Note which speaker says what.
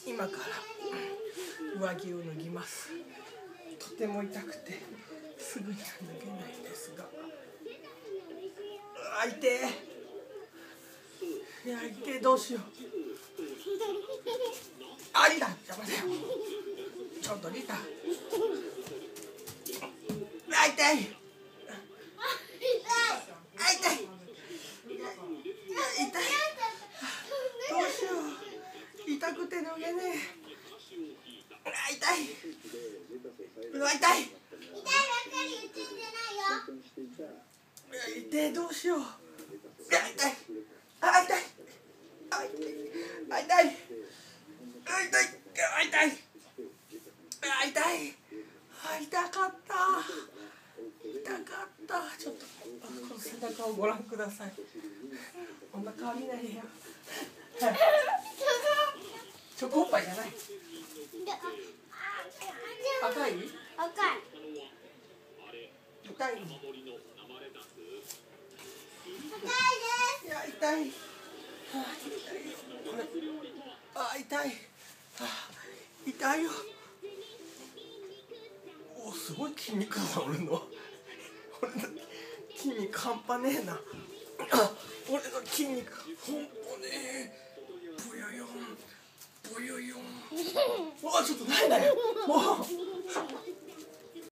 Speaker 1: 今から上着を脱ぎます。とても痛くてすぐには脱げないんですが、痛え、いや痛え、どうしよう。あ、いた、邪魔だよ。ちょっとリタ、あ、痛い、あ、痛い、痛い、どうしよう、痛くて脱げねえ。あ、痛い、うわ、痛い、痛いばっかり言ってんじゃないよ。痛い、どうしよう。痛い、あ、痛い、あ、痛い、あ、痛い、あ、痛い、あ、痛い、あ、痛い、あ、痛かった、痛かった。ちょっとこの背中をご覧ください。お腹見ないよ。チョコおっぱいじゃない。赤い？赤い。痛い。痛いです。いや、痛い。あ、痛い。痛いよ。お、すごい筋肉だ、俺の筋肉半端ねえな。俺の筋肉半端ねえ。ブヨヨンブヨヨン。ちょっとないなよもう。